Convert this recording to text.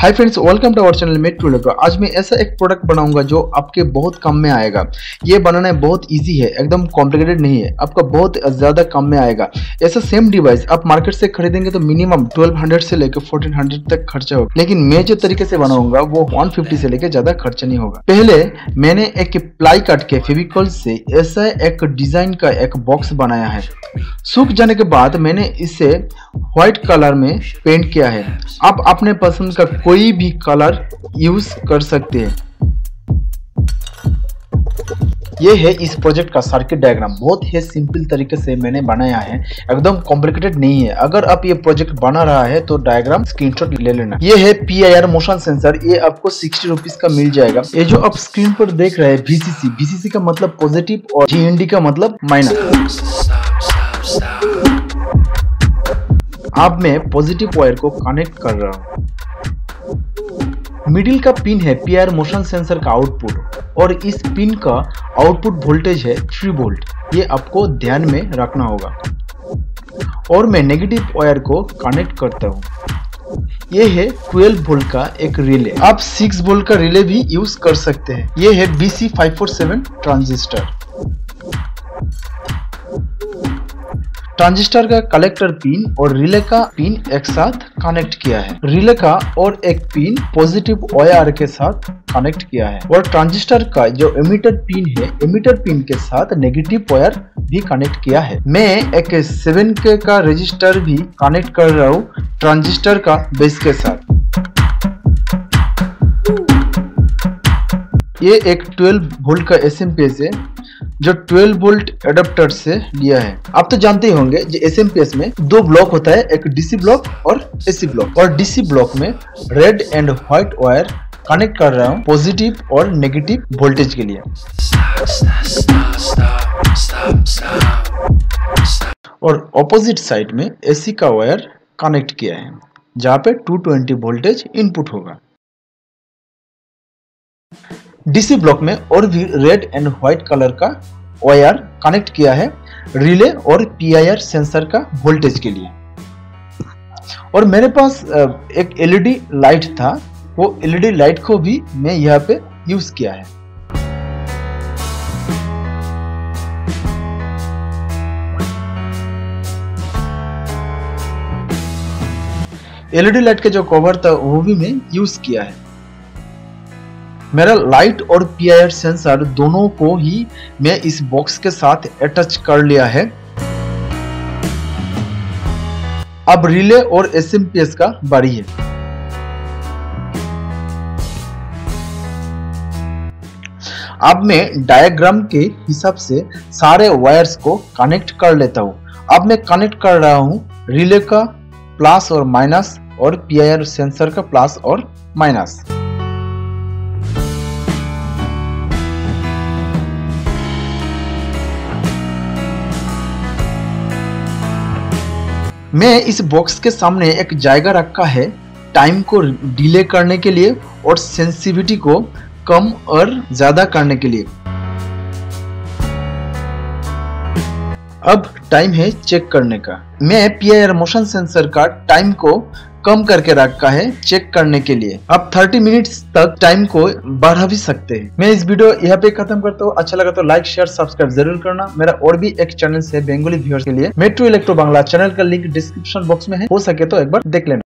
Hi friends, welcome to our channel Metro Electro. आज मैं ऐसा एक प्रोडक्ट बनाऊंगा जो आपके बहुत कम में आएगा। ये बनाना बहुत इजी है, एकदम कॉम्प्लिकेटेड नहीं है, आपका बहुत ज्यादा कम में आएगा। ऐसा सेम डिवाइस आप मार्केट से खरीदेंगे तो मिनिमम 1200 से लेकर 1400 तक खर्चा होगा, लेकिन मैं जो तरीके से बनाऊंगा वो 150 से लेकर ज्यादा खर्चा नहीं होगा। पहले मैंने एक प्लाई काट के फेविकॉल से ऐसा एक डिजाइन का एक बॉक्स बनाया है। सूख जाने के बाद मैंने इसे व्हाइट कलर में पेंट किया है। आप अपने पसंद का कोई भी कलर यूज कर सकते हैं। ये है इस प्रोजेक्ट का सर्किट डायग्राम। बहुत ही सिंपल तरीके से मैंने बनाया है, एकदम कॉम्प्लिकेटेड नहीं है। अगर आप ये प्रोजेक्ट बना रहा है तो डायग्राम स्क्रीनशॉट ले लेना। ये है PIR मोशन सेंसर, ये आपको 60 रुपीज का मिल जाएगा। ये जो आप स्क्रीन पर देख रहे हैं VCC का मतलब पॉजिटिव और GND का मतलब माइनस। अब मैं पॉजिटिव वायर को कनेक्ट कर रहा हूँ। मिडिल का पिन है PIR मोशन सेंसर का आउटपुट और इस पिन का आउटपुट वोल्टेज है 3 वोल्ट। ये आपको ध्यान में रखना होगा। और मैं नेगेटिव वायर को कनेक्ट करता हूँ। ये है 12 वोल्ट का एक रिले। आप 6 वोल्ट का रिले भी यूज कर सकते हैं। ये है BC547 ट्रांजिस्टर। ट्रांजिस्टर का कलेक्टर पिन और रिले का पिन एक साथ कनेक्ट किया है। रिले का और एक पिन पॉजिटिव वायर के साथ कनेक्ट किया है और ट्रांजिस्टर का जो एमिटर पिन है, एमिटर पिन के साथ नेगेटिव वायर भी कनेक्ट किया है। मैं एक 7K का रजिस्टर भी कनेक्ट कर रहा हूँ ट्रांजिस्टर का बेस के साथ। ये एक 12 वोल्ट का SMPS है जो 12 वोल्ट एडाप्टर से लिया है। आप तो जानते ही होंगे जो SMPS में 2 ब्लॉक होता है, एक DC ब्लॉक और AC ब्लॉक। और DC ब्लॉक में red and white wire connect कर रहा हूँ पॉजिटिव और नेगेटिव वोल्टेज के लिए। और ऑपोजिट साइड में AC का वायर कनेक्ट किया है जहाँ पे 220 वोल्टेज इनपुट होगा। DC ब्लॉक में और भी रेड एंड व्हाइट कलर का वायर कनेक्ट किया है रिले और PIR सेंसर का वोल्टेज के लिए। और मेरे पास एक LED लाइट था, वो LED लाइट को भी मैं यहाँ पे यूज किया है। LED लाइट का जो कवर था वो भी मैं यूज किया है। मेरा लाइट और PIR सेंसर दोनों को ही मैं इस बॉक्स के साथ अटैच कर लिया है। अब रिले और SMPS का बारी है। अब मैं डायग्राम के हिसाब से सारे वायर्स को कनेक्ट कर लेता हूं। अब मैं कनेक्ट कर रहा हूं रिले का प्लस और माइनस और PIR सेंसर का प्लस और माइनस। मैं इस बॉक्स के सामने एक जगह रखा है टाइम को डिले करने के लिए और सेंसिटिविटी को कम और ज्यादा करने के लिए। अब टाइम है चेक करने का। मैं PIR मोशन सेंसर का टाइम को कम करके रखा है चेक करने के लिए। अब 30 मिनट्स तक टाइम को बढ़ा भी सकते हैं। मैं इस वीडियो यहाँ पे खत्म करता हूँ। अच्छा लगा तो लाइक शेयर सब्सक्राइब जरूर करना। मेरा और भी एक चैनल है बंगाली व्यूअर्स के लिए, मेट्रो इलेक्ट्रो बांग्ला। चैनल का लिंक डिस्क्रिप्शन बॉक्स में है, हो सके तो एक बार देख लेना।